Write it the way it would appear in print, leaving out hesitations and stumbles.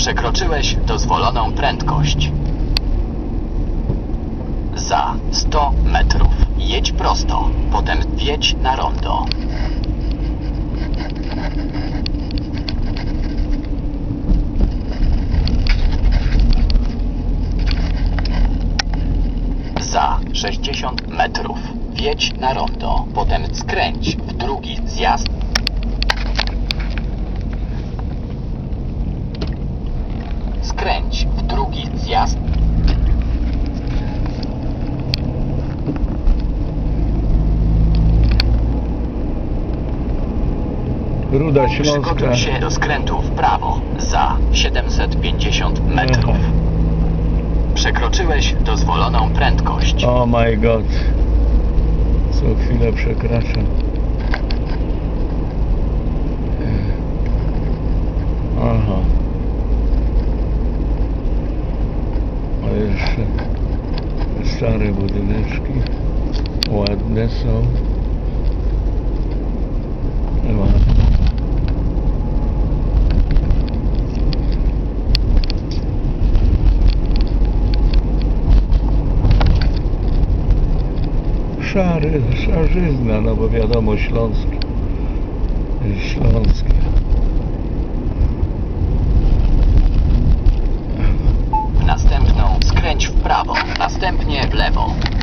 Przekroczyłeś dozwoloną prędkość. Za 100 metrów jedź prosto, potem wjedź na rondo. Za 60 metrów wjedź na rondo, potem skręć w drugi zjazd. Skręć w drugi zjazd. Ruda Śląska. Przygotuj się do skrętu w prawo za 750 metrów. Przekroczyłeś dozwoloną prędkość. Oh my god. Co chwilę przekraczam. Aha. A jeszcze stare budyneczki. Ładne są. Ładne. Szarzyzna, no bo wiadomo, śląskie. Śląskie. Następną skręć w prawo, następnie w lewo.